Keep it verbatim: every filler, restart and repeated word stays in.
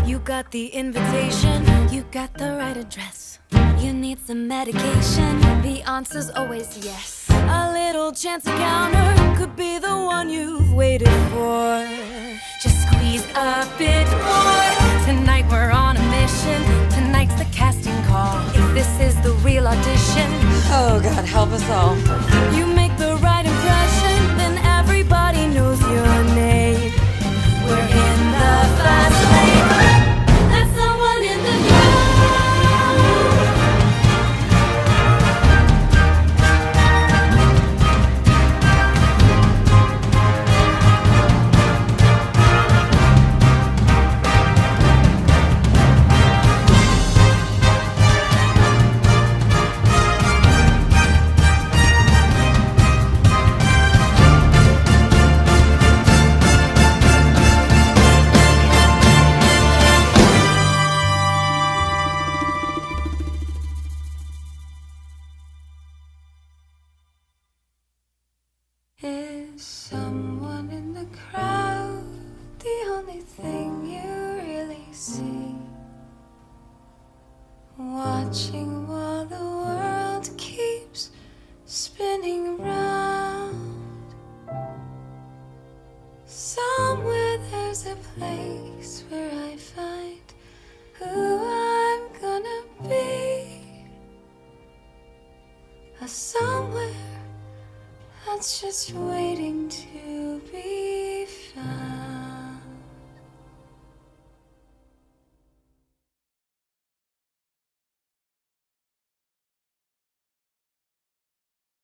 You got the invitation, you got the right address. You need some medication, the answer's always yes. A little chance encounter could be the one you've waited for. Just squeeze a bit more. Tonight we're on a mission, tonight's the casting call. If this is the real audition, oh God, help us all. You make the right impression, then everybody knows your name. We're in the fast lane. That's someone in the Is someone in the crowd the only thing you really see? Watching while the world keeps spinning round. Somewhere there's a place where I find who I'm gonna be. A somewhere that's just waiting to